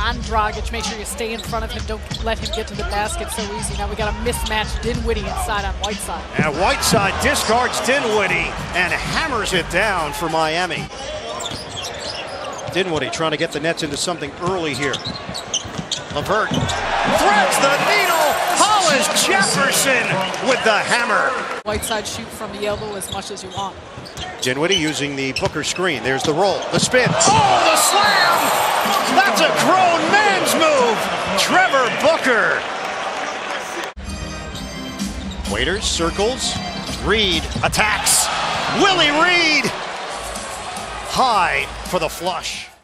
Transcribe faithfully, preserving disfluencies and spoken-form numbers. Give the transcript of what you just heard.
on Dragic. Make sure you stay in front of him. Don't let him get to the basket so easy. Now we got a mismatch. Dinwiddie inside on Whiteside. And Whiteside discards Dinwiddie and hammers it down for Miami. Dinwiddie trying to get the Nets into something early here. LeVert threads the needle. Hollis Jefferson with the hammer. Whiteside shoot from the elbow as much as you want. Dinwiddie using the Booker screen. There's the roll, the spin. Oh, the slam! That's a grown man's move. Trevor Booker. Waiters circles. Reed attacks. Willie Reed. High for the flush.